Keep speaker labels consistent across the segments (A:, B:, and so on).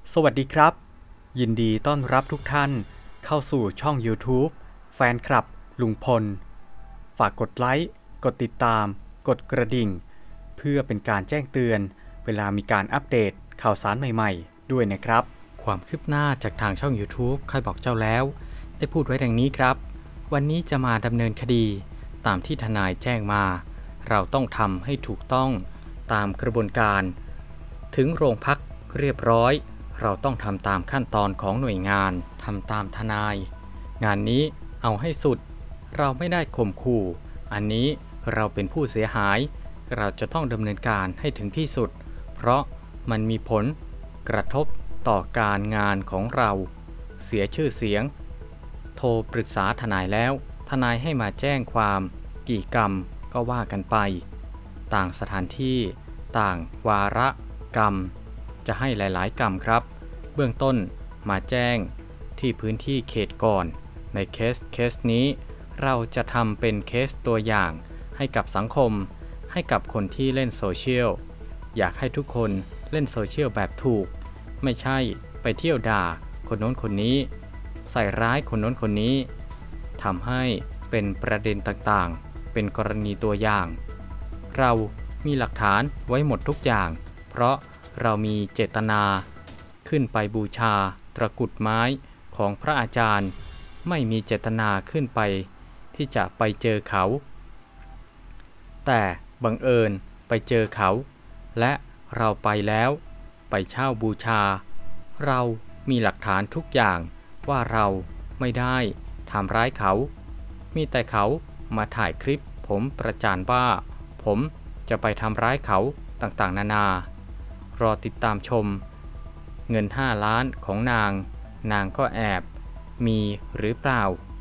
A: สวัสดีครับยินดีต้อนรับทุกท่านเข้าสู่ช่อง YouTube แฟนคลับลุงพลฝากกดไลค์กดติดตามกดกระดิ่งเพื่อเป็นการแจ้งเตือนเวลามีการอัปเดตข่าวสารใหม่ๆด้วยนะครับความคืบหน้าจากทางช่อง YouTube ใครบอกเจ้าแล้วได้พูดไว้ดังนี้ครับวันนี้จะมาดำเนินคดีตามที่ทนายแจ้งมาเราต้องทำให้ถูกต้องตามกระบวนการถึงโรงพักเรียบร้อยเราต้องทำตามขั้นตอนของหน่วยงานทำตามทนายงานนี้เอาให้สุดเราไม่ได้ข่มขู่อันนี้เราเป็นผู้เสียหายเราจะต้องดำเนินการให้ถึงที่สุดเพราะมันมีผลกระทบต่อการงานของเราเสียชื่อเสียงโทรปรึกษาทนายแล้วทนายให้มาแจ้งความกี่กรรมก็ว่ากันไปต่างสถานที่ต่างวาระกรรมจะให้หลายๆกรรมครับเบื้องต้นมาแจ้งที่พื้นที่เขตก่อนในเคสนี้เราจะทำเป็นเคสตัวอย่างให้กับสังคมให้กับคนที่เล่นโซเชียลอยากให้ทุกคนเล่นโซเชียลแบบถูกไม่ใช่ไปเที่ยวด่าคนโน้นคนนี้ใส่ร้ายคนโน้นคนนี้ทำให้เป็นประเด็นต่างๆเป็นกรณีตัวอย่างเรามีหลักฐานไว้หมดทุกอย่างเพราะเรามีเจตนาขึ้นไปบูชาตะกรุดไม้ของพระอาจารย์ไม่มีเจตนาขึ้นไปที่จะไปเจอเขาแต่บังเอิญไปเจอเขาและเราไปแล้วไปเช่าบูชาเรามีหลักฐานทุกอย่างว่าเราไม่ได้ทำร้ายเขามีแต่เขามาถ่ายคลิปผมประจานว่าผมจะไปทำร้ายเขาต่างๆนารอติดตามชมเงิน5 ล้านของนางก็แอบมีหรือเปล่า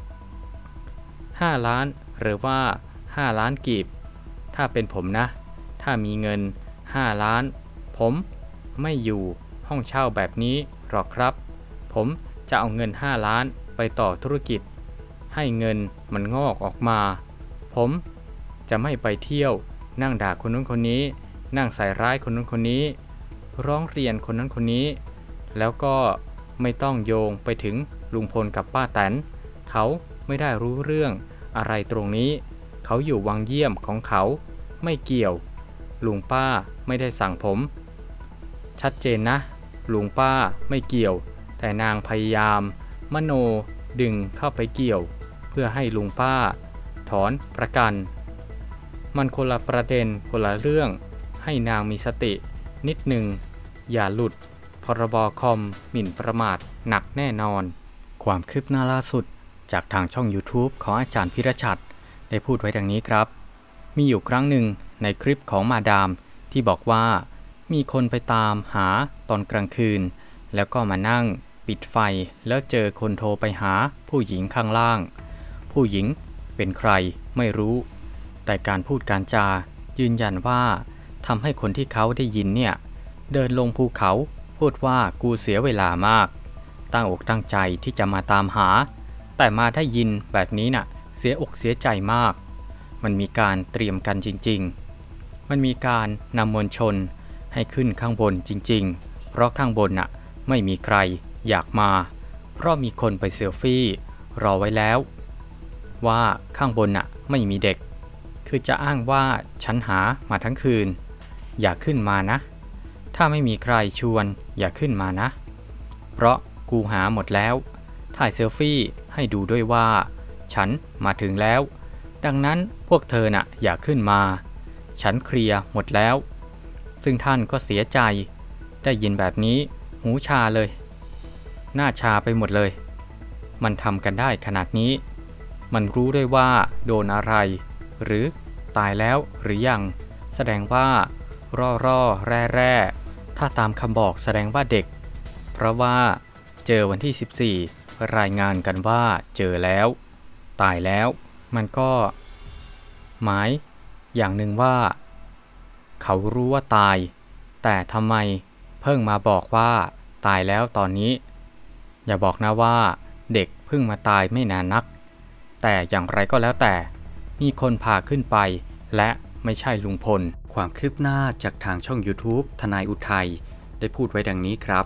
A: 5 ล้านหรือว่า5 ล้านกีบถ้าเป็นผมนะถ้ามีเงิน5 ล้านผมไม่อยู่ห้องเช่าแบบนี้หรอกครับผมจะเอาเงิน5 ล้านไปต่อธุรกิจให้เงินมันงอกออกมาผมจะไม่ไปเที่ยวนั่งด่าคนนู้นคนนี้นั่งใส่ร้ายคนนู้นคนนี้ร้องเรียนคนนั้นคนนี้แล้วก็ไม่ต้องโยงไปถึงลุงพลกับป้าแตนเขาไม่ได้รู้เรื่องอะไรตรงนี้เขาอยู่วังเยี่ยมของเขาไม่เกี่ยวลุงป้าไม่ได้สั่งผมชัดเจนนะลุงป้าไม่เกี่ยวแต่นางพยายามมโนดึงเข้าไปเกี่ยวเพื่อให้ลุงป้าถอนประกันมันคนละประเด็นคนละเรื่องให้นางมีสตินิดหนึ่งอย่าหลุดพรบคอมหมิ่นประมาทหนักแน่นอนความคืบหน้าล่าสุดจากทางช่อง YouTube ของอาจารย์พิรชัดได้พูดไว้ดังนี้ครับมีอยู่ครั้งหนึ่งในคลิปของมาดามที่บอกว่ามีคนไปตามหาตอนกลางคืนแล้วก็มานั่งปิดไฟแล้วเจอคนโทรไปหาผู้หญิงข้างล่างผู้หญิงเป็นใครไม่รู้แต่การพูดการจายืนยันว่าทำให้คนที่เขาได้ยินเนี่ยเดินลงภูเขาพูดว่ากูเสียเวลามากตั้งอกตั้งใจที่จะมาตามหาแต่มาได้ยินแบบนี้น่ะเสียอกเสียใจมากมันมีการเตรียมกันจริงๆมันมีการนำมวลชนให้ขึ้นข้างบนจริงๆเพราะข้างบนน่ะไม่มีใครอยากมาเพราะมีคนไปเซลฟี่รอไว้แล้วว่าข้างบนน่ะไม่มีเด็กคือจะอ้างว่าฉันหามาทั้งคืนอย่าขึ้นมานะถ้าไม่มีใครชวนอย่าขึ้นมานะเพราะกูหาหมดแล้วถ่ายเซลฟี่ให้ดูด้วยว่าฉันมาถึงแล้วดังนั้นพวกเธอน่ะอย่าขึ้นมาฉันเคลียร์หมดแล้วซึ่งท่านก็เสียใจได้ยินแบบนี้หูชาเลยหน้าชาไปหมดเลยมันทำกันได้ขนาดนี้มันรู้ด้วยว่าโดนอะไรหรือตายแล้วหรือยังแสดงว่าร่อแร่ถ้าตามคำบอกแสดงว่าเด็กเพราะว่าเจอวันที่14รายงานกันว่าเจอแล้วตายแล้วมันก็หมายอย่างหนึ่งว่าเขารู้ว่าตายแต่ทำไมเพิ่งมาบอกว่าตายแล้วตอนนี้อย่าบอกนะว่าเด็กเพิ่งมาตายไม่นานนักแต่อย่างไรก็แล้วแต่มีคนพาขึ้นไปและไม่ใช่ลุงพลความคืบหน้าจากทางช่อง YouTube ทนายอุทัยได้พูดไว้ดังนี้ครับ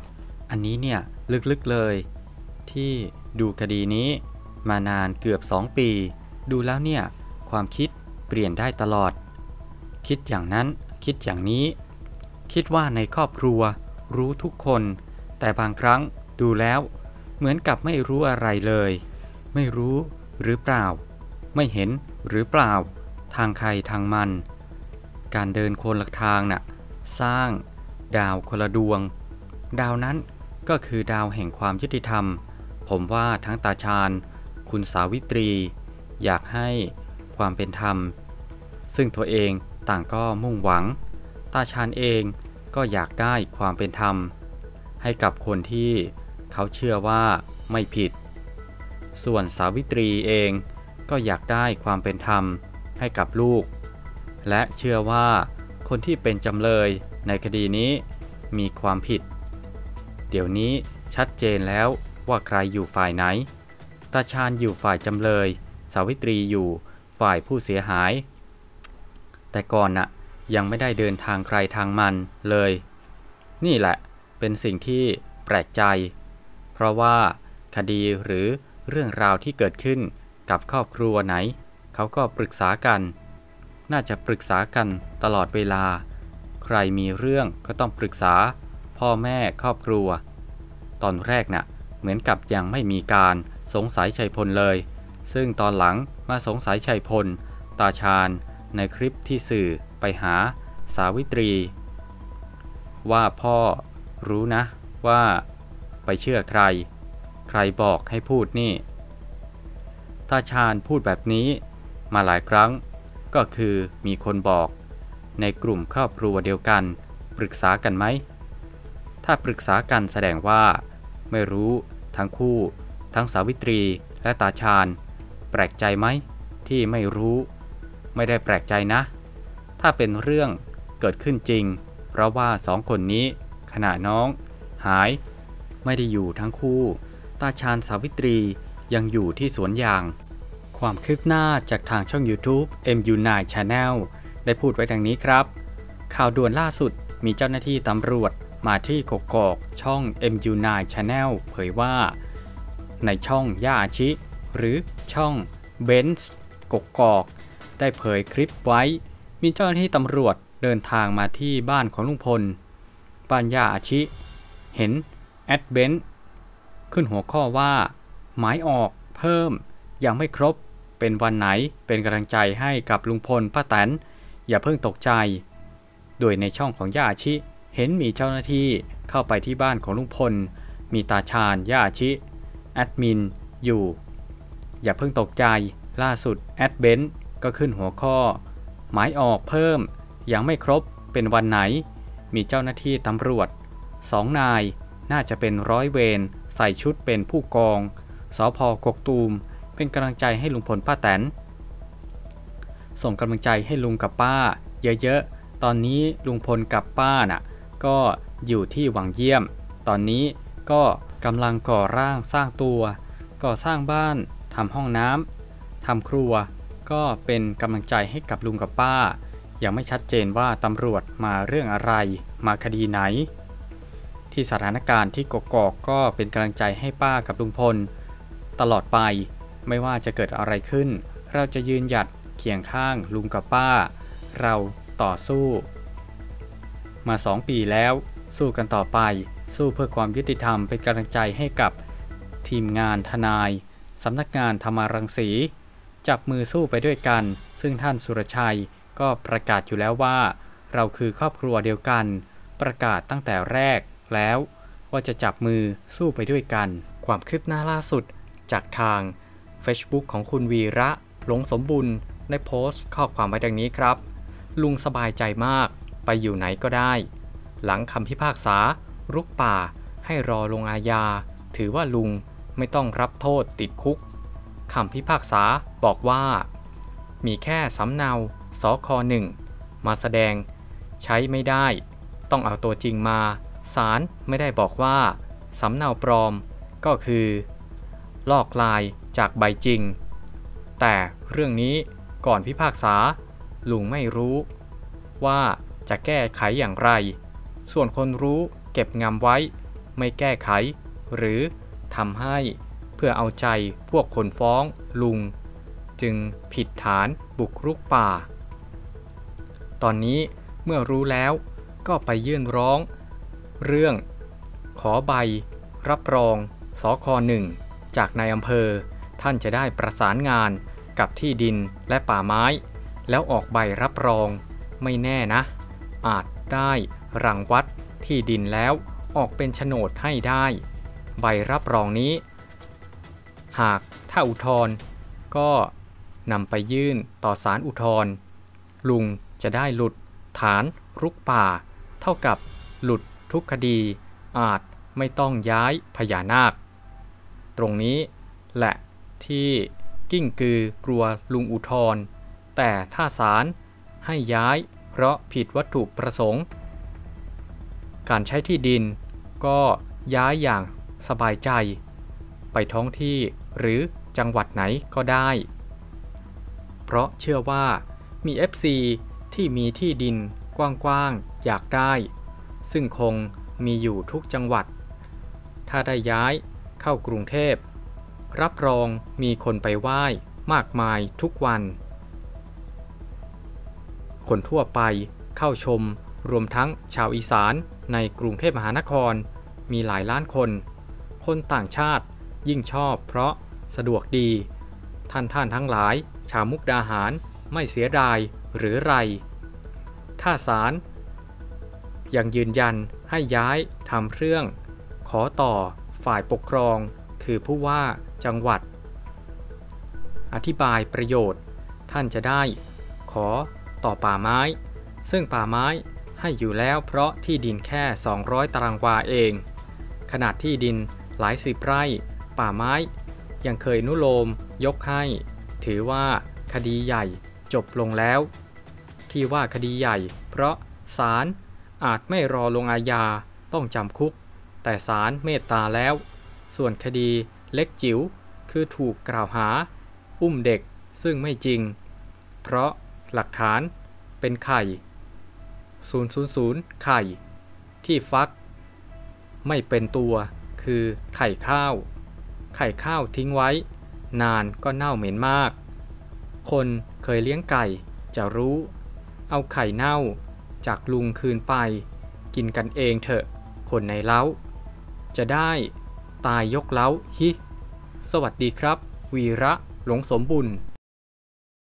B: อันนี้เนี่ยลึกๆเลยที่ดูคดีนี้มานานเกือบ2 ปีดูแล้วเนี่ยความคิดเปลี่ยนได้ตลอดคิดอย่างนั้นคิดอย่างนี้คิดว่าในครอบครัวรู้ทุกคนแต่บางครั้งดูแล้วเหมือนกับไม่รู้อะไรเลยไม่รู้หรือเปล่าไม่เห็นหรือเปล่าทางใครทางมันการเดินคนละทางน่ะสร้างดาวคนละดวงดาวนั้นก็คือดาวแห่งความยุติธรรมผมว่าทั้งตาชาญคุณสาวิตรีอยากให้ความเป็นธรรมซึ่งตัวเองต่างก็มุ่งหวังตาชาญเองก็อยากได้ความเป็นธรรมให้กับคนที่เขาเชื่อว่าไม่ผิดส่วนสาวิตรีเองก็อยากได้ความเป็นธรรมให้กับลูกและเชื่อว่าคนที่เป็นจำเลยในคดีนี้มีความผิดเดี๋ยวนี้ชัดเจนแล้วว่าใครอยู่ฝ่ายไหนตาชาญอยู่ฝ่ายจำเลยสาวิตรีอยู่ฝ่ายผู้เสียหายแต่ก่อนน่ะยังไม่ได้เดินทางใครทางมันเลยนี่แหละเป็นสิ่งที่แปลกใจเพราะว่าคดีหรือเรื่องราวที่เกิดขึ้นกับครอบครัวไหนเขาก็ปรึกษากันน่าจะปรึกษากันตลอดเวลาใครมีเรื่องก็ต้องปรึกษาพ่อแม่ครอบครัวตอนแรกน่ะเหมือนกับยังไม่มีการสงสัยชัยพลเลยซึ่งตอนหลังมาสงสัยชัยพลตาชาญในคลิปที่สื่อไปหาสาวิตรีว่าพ่อรู้นะว่าไปเชื่อใครใครบอกให้พูดนี่ตาชาญพูดแบบนี้มาหลายครั้งก็คือมีคนบอกในกลุ่มครอบครัวเดียวกันปรึกษากันไหมถ้าปรึกษากันแสดงว่าไม่รู้ทั้งคู่ทั้งสาวิตรีและตาชาญแปลกใจไหมที่ไม่รู้ไม่ได้แปลกใจนะถ้าเป็นเรื่องเกิดขึ้นจริงเพราะว่า2 คนนี้ขณะน้องหายไม่ได้อยู่ทั้งคู่ตาชาญสาวิตรียังอยู่ที่สวนยางความคืบหน้าจากทางช่อง YouTube MU9 Channel ได้พูดไว้ดังนี้ครับข่าวด่วนล่าสุดมีเจ้าหน้าที่ตำรวจมาที่กกอกช่อง MU9 Channel เผยว่าในช่องย่าอาชิหรือช่องเบนซ์กกอกได้เผยคลิปไว้มีเจ้าหน้าที่ตำรวจเดินทางมาที่บ้านของลุงพลบ้านย่าอาชิเห็นแอดเบนซ์ขึ้นหัวข้อว่าหมายออกเพิ่มยังไม่ครบเป็นวันไหนเป็นกำลังใจให้กับลุงพลป้าแตนอย่าเพิ่งตกใจโดยในช่องของย่าอาชิเห็นมีเจ้าหน้าที่เข้าไปที่บ้านของลุงพลมีตาชาญย่าอาชิแอดมินอยู่อย่าเพิ่งตกใจล่าสุดแอดเบนซ์ก็ขึ้นหัวข้อหมายออกเพิ่มยังไม่ครบเป็นวันไหนมีเจ้าหน้าที่ตำรวจ2 นายน่าจะเป็นร้อยเวรใส่ชุดเป็นผู้กองสภ.กกตูมเป็นกำลังใจให้ลุงพลป้าแตนส่งกำลังใจให้ลุงกับป้าเยอะๆตอนนี้ลุงพลกับป้าน่ะก็อยู่ที่วังเยี่ยมตอนนี้ก็กำลังก่อร่างสร้างตัวก่อสร้างบ้านทำห้องน้ำทำครัวก็เป็นกำลังใจให้กับลุงกับป้ายังไม่ชัดเจนว่าตำรวจมาเรื่องอะไรมาคดีไหนที่สถานการณ์ที่กกอกก็เป็นกำลังใจให้ป้ากับลุงพลตลอดไปไม่ว่าจะเกิดอะไรขึ้นเราจะยืนหยัดเคียงข้างลุงกับป้าเราต่อสู้มา2 ปีแล้วสู้กันต่อไปสู้เพื่อความยุติธรรมเป็นกำลังใจให้กับทีมงานทนายสำนักงานธรรมารังสีจับมือสู้ไปด้วยกันซึ่งท่านสุรชัยก็ประกาศอยู่แล้วว่าเราคือครอบครัวเดียวกันประกาศตั้งแต่แรกแล้วว่าจะจับมือสู้ไปด้วยกันความคืบหน้าล่าสุดจากทาง Facebook ของคุณวีระหลงสมบุญได้โพสต์ข้อความไว้ดังนี้ครับลุงสบายใจมากไปอยู่ไหนก็ได้หลังคำพิพากษารุกป่าให้รอลงอาญาถือว่าลุงไม่ต้องรับโทษติดคุกคำพิพากษาบอกว่ามีแค่สำเนาสค.1มาแสดงใช้ไม่ได้ต้องเอาตัวจริงมาศาลไม่ได้บอกว่าสำเนาปลอมก็คือลอกลายจากใบจริงแต่เรื่องนี้ก่อนพิพากษาลุงไม่รู้ว่าจะแก้ไขอย่างไรส่วนคนรู้เก็บงำไว้
A: ไม่แก้ไขหรือทำให้เพื่อเอาใจพวกคนฟ้องลุงจึงผิดฐานบุกรุกป่าตอนนี้เมื่อรู้แล้วก็ไปยื่นร้องเรื่องขอใบรับรองสค.1 จากนายอำเภอท่านจะได้ประสานงานกับที่ดินและป่าไม้แล้วออกใบรับรองไม่แน่นะอาจได้รังวัดที่ดินแล้วออกเป็นโฉนดให้ได้ใบรับรองนี้หากถ้าอุทธรณ์ก็นำไปยื่นต่อศาลอุทธรณ์ลุงจะได้หลุดฐานรุกป่าเท่ากับหลุดทุกคดีอาจไม่ต้องย้ายพญานาคตรงนี้แหละที่กิ้งกือกลัวลุงอุทธรณ์แต่ถ้าศาลให้ย้ายเพราะผิดวัตถุประสงค์การใช้ที่ดินก็ย้ายอย่างสบายใจไปท้องที่หรือจังหวัดไหนก็ได้เพราะเชื่อว่ามี FC ที่มีที่ดินกว้างๆอยากได้ซึ่งคงมีอยู่ทุกจังหวัดถ้าได้ย้ายเข้ากรุงเทพรับรองมีคนไปไหว้มากมายทุกวันคนทั่วไปเข้าชมรวมทั้งชาวอีสานในกรุงเทพมหานครมีหลายล้านคนคนต่างชาติยิ่งชอบเพราะสะดวกดีท่านทั้งหลายชาวมุกดาหารไม่เสียดายหรือไรถ้าศาลยังยืนยันให้ย้ายทำเรื่องขอต่อฝ่ายปกครองคือผู้ว่าจังหวัดอธิบายประโยชน์ท่านจะได้ขอต่อป่าไม้ซึ่งป่าไม้ให้อยู่แล้วเพราะที่ดินแค่200 ตารางวาเองขนาดที่ดินหลายสิบไร่ป่าไม้ยังเคยอนุโลมยกให้ถือว่าคดีใหญ่จบลงแล้วที่ว่าคดีใหญ่เพราะศาลอาจไม่รอลงอาญาต้องจำคุกแต่ศาลเมตตาแล้วส่วนคดีเล็กจิ๋วคือถูกกล่าวหาอุ้มเด็กซึ่งไม่จริงเพราะหลักฐานเป็นไข่000ไข่ที่ฟักไม่เป็นตัวคือไข่ข้าวทิ้งไว้นานก็เน่าเหม็นมากคนเคยเลี้ยงไก่จะรู้เอาไข่เน่าจากลุงคืนไปกินกันเองเถอะคนในเล้าจะได้ตายยกเล้าฮิสวัสดีครับวีระหลงสมบุญ